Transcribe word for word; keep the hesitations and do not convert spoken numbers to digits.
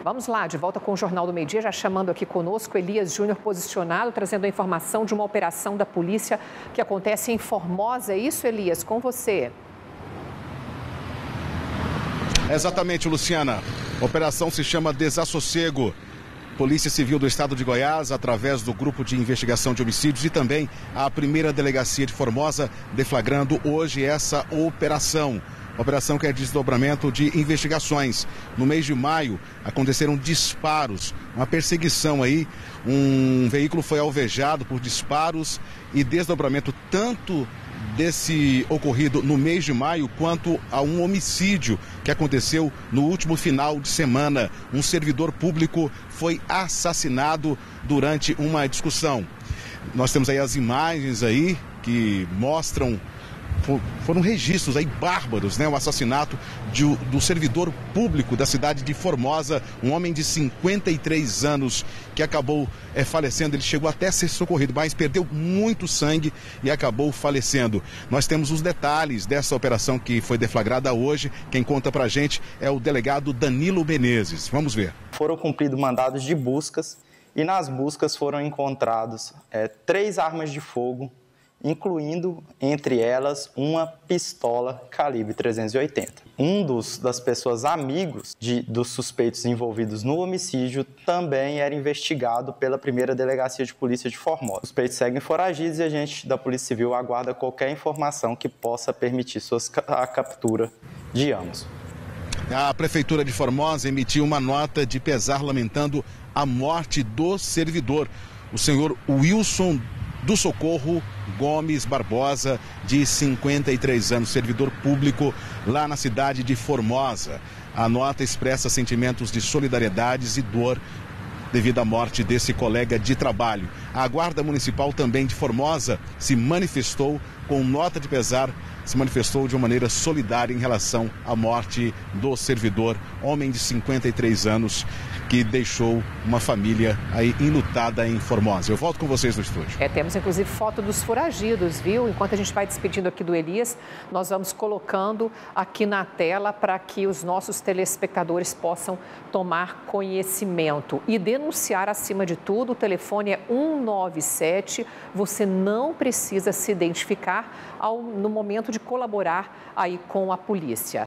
Vamos lá, de volta com o Jornal do Meio Dia, já chamando aqui conosco Elias Júnior, posicionado, trazendo a informação de uma operação da polícia que acontece em Formosa. É isso, Elias? Com você. Exatamente, Luciana. A operação se chama Desassossego. Polícia Civil do Estado de Goiás, através do Grupo de Investigação de Homicídios e também a primeira Delegacia de Formosa, deflagrando hoje essa operação. Operação que é desdobramento de investigações. No mês de maio, aconteceram disparos, uma perseguição aí. Um veículo foi alvejado por disparos e desdobramento tanto desse ocorrido no mês de maio, quanto a um homicídio que aconteceu no último final de semana. Um servidor público foi assassinado durante uma discussão. Nós temos aí as imagens aí que mostram, foram registros aí bárbaros, né? O assassinato de, do servidor público da cidade de Formosa, um homem de cinquenta e três anos que acabou é, falecendo. Ele chegou até a ser socorrido, mas perdeu muito sangue e acabou falecendo. Nós temos os detalhes dessa operação que foi deflagrada hoje. Quem conta pra gente é o delegado Danilo Menezes. Vamos ver. Foram cumpridos mandados de buscas e nas buscas foram encontrados é, três armas de fogo, incluindo, entre elas, uma pistola calibre trezentos e oitenta. Um dos, das pessoas amigos de, dos suspeitos envolvidos no homicídio também era investigado pela primeira Delegacia de Polícia de Formosa. Os suspeitos seguem foragidos e a gente da Polícia Civil aguarda qualquer informação que possa permitir suas, a captura de ambos. A Prefeitura de Formosa emitiu uma nota de pesar lamentando a morte do servidor, o senhor Wilson do Socorro Gomes Barbosa, de cinquenta e três anos, servidor público lá na cidade de Formosa. A nota expressa sentimentos de solidariedade e dor devido à morte desse colega de trabalho. A Guarda Municipal também de Formosa se manifestou com nota de pesar, se manifestou de uma maneira solidária em relação à morte do servidor, homem de cinquenta e três anos, que deixou uma família aí enlutada em Formosa. Eu volto com vocês no estúdio. É, temos inclusive foto dos foragidos, viu? Enquanto a gente vai despedindo aqui do Elias, nós vamos colocando aqui na tela para que os nossos telespectadores possam tomar conhecimento e denunciar acima de tudo. O telefone é um nove sete. Você não precisa se identificar ao, no momento de colaborar aí com a polícia.